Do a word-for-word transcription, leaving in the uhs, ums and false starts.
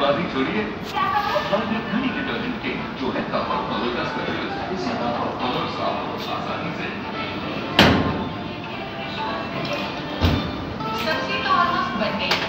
जल्दबाजी छोड़िए। घड़ी डिटर्जेंट के जो है कप और कलर का स्पेशलिस्ट, इससे कप और कलर साफ आसानी से। सब्जी तो ऑलमोस्ट बन गई।